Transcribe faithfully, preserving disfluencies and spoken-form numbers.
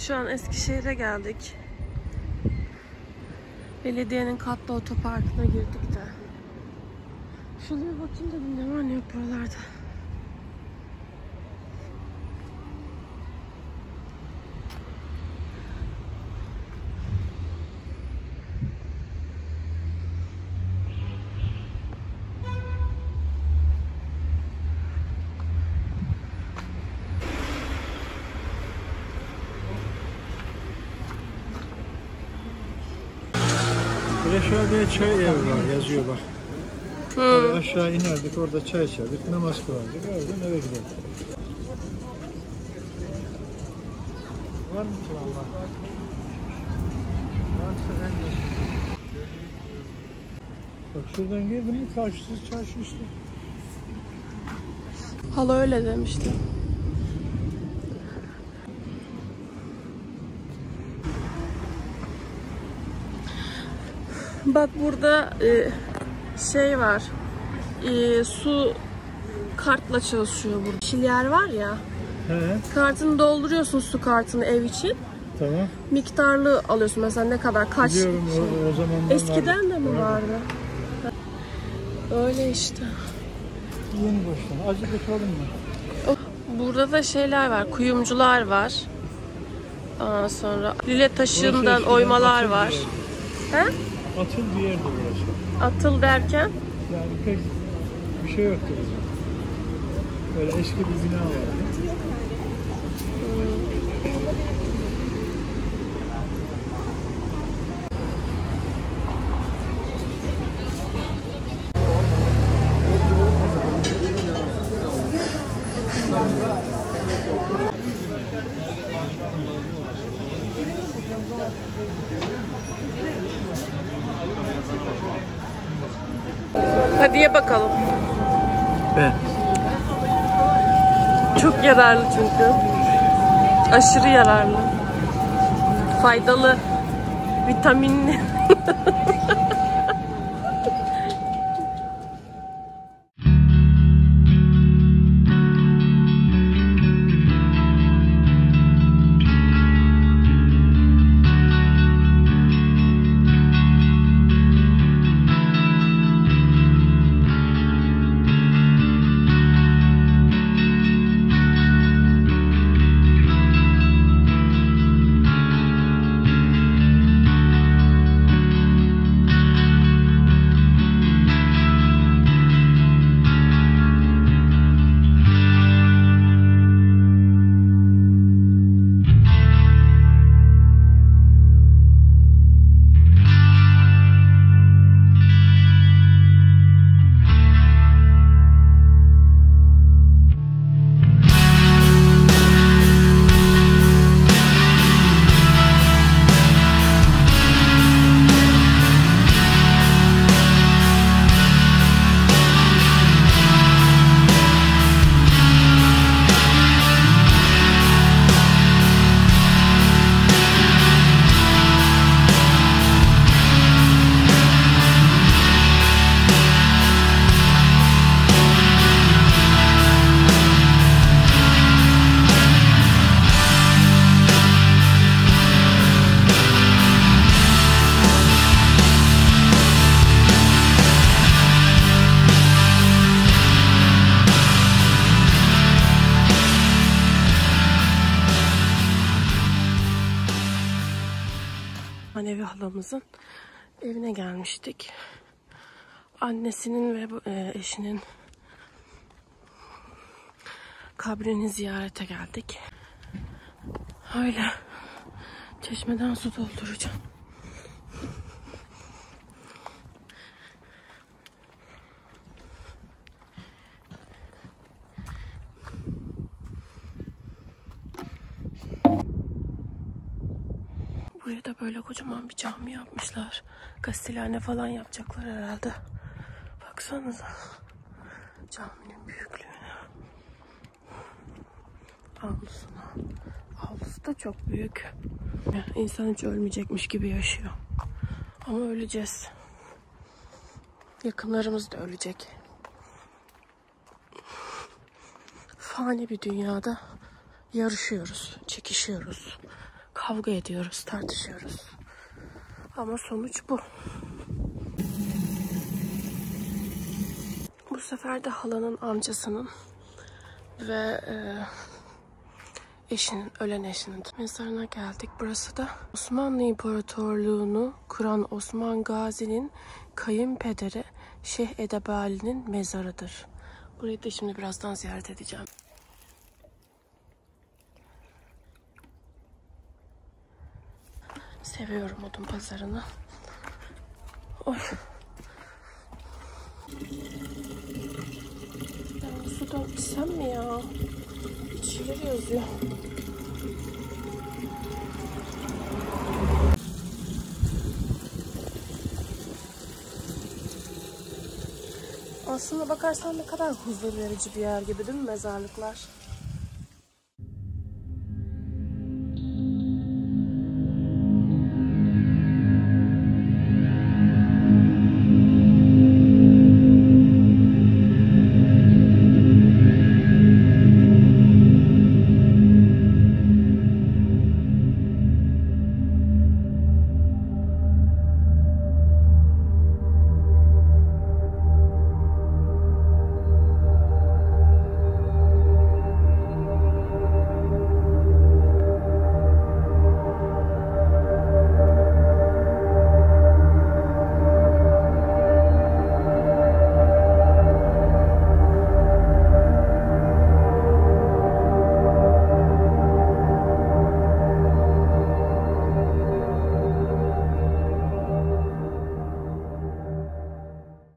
Şu an Eskişehir'e geldik. Belediyenin katlı otoparkına girdik de. Şuraya bakayım dedim, ne var ne yok buralarda. Aşağıya çay evi var, yazıyor bak. Hmm. Aşağı inerdik, orada çay içerdik, namaz kılardık, oradan eve giderdik. Var mı ki valla? Varsa en de. Bak şuradan girdim mi karşısız çarşı işte. Hala öyle demişti. Bak burada e, şey var, e, su kartla çalışıyor burada. Yeşil yer var ya, he. Kartını dolduruyorsun, su kartını ev için. Tamam. Miktarlı alıyorsun mesela, ne kadar, kaç. Biliyorum, şey. o, o zamanlar Eskiden vardı. de mi vardı? Öyle işte. Yeni baştan. Azıcık oturalım mı? Burada da şeyler var, kuyumcular var. Ondan sonra lüle taşından oymalar var. He? Atıl bir yerde burası. Atıl derken? Yani pek bir şey yoktu burada. Böyle eski bir bina vardı. Hmm. Hadi ye bakalım. Ben. Çok yararlı çünkü. Aşırı yararlı. Faydalı. Vitaminli. Manevi halamızın evine gelmiştik. Annesinin ve eşinin kabrini ziyarete geldik. Öyle çeşmeden su dolduracağım. Buraya da böyle kocaman bir cami yapmışlar. Gazetehane falan yapacaklar herhalde. Baksanıza caminin büyüklüğüne. Avlusuna. Avlusu da çok büyük. İnsan hiç ölmeyecekmiş gibi yaşıyor. Ama öleceğiz. Yakınlarımız da ölecek. Fani bir dünyada yarışıyoruz, çekişiyoruz. kavga ediyoruz, tartışıyoruz. Ama sonuç bu. Bu sefer de halanın amcasının ve e, eşinin, ölen eşinin mezarına geldik. Burası da Osmanlı İmparatorluğu'nu kuran Osman Gazi'nin kayınpederi Şeyh Edebali'nin mezarıdır. Burayı da şimdi birazdan ziyaret edeceğim. Seviyorum odun pazarını. Oy. Ben sudan içsem mi ya? İçilir yazıyor. Aslında bakarsan ne kadar huzur verici bir yer gibi değil mi mezarlıklar?